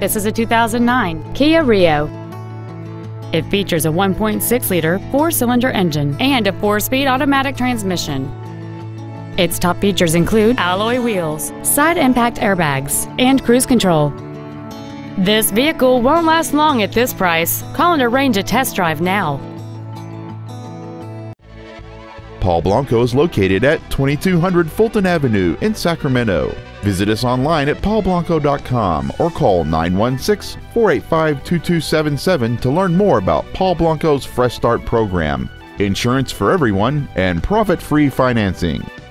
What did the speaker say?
This is a 2009 Kia Rio. It features a 1.6-liter four-cylinder engine and a 4-speed automatic transmission. Its top features include alloy wheels, side impact airbags, and cruise control. This vehicle won't last long at this price. Call and arrange a test drive now. Paul Blanco is located at 2200 Fulton Avenue in Sacramento. Visit us online at paulblanco.com or call 916-485-2277 to learn more about Paul Blanco's Fresh Start program, insurance for everyone, and profit-free financing.